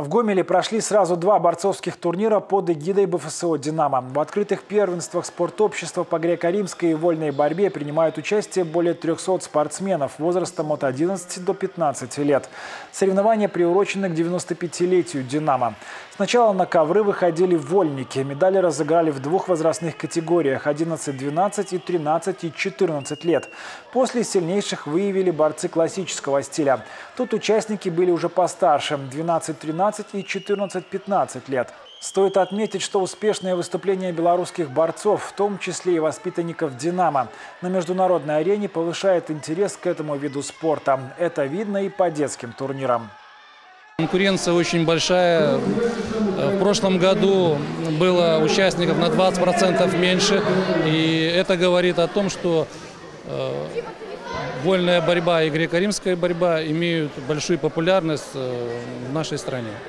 В Гомеле прошли сразу два борцовских турнира под эгидой БФСО «Динамо». В открытых первенствах спортобщества по греко-римской и вольной борьбе принимают участие более 300 спортсменов возрастом от 11 до 15 лет. Соревнования приурочены к 95-летию «Динамо». Сначала на ковры выходили вольники. Медали разыграли в двух возрастных категориях – 11-12 и 13 и 14 лет. После сильнейших выявили борцы классического стиля. Тут участники были уже постарше – 12-13 и 14-15 лет. Стоит отметить, что успешное выступление белорусских борцов, в том числе и воспитанников «Динамо», на международной арене повышает интерес к этому виду спорта. Это видно и по детским турнирам. Конкуренция очень большая. В прошлом году было участников на 20% меньше. И это говорит о том, что вольная борьба и греко-римская борьба имеют большую популярность в нашей стране.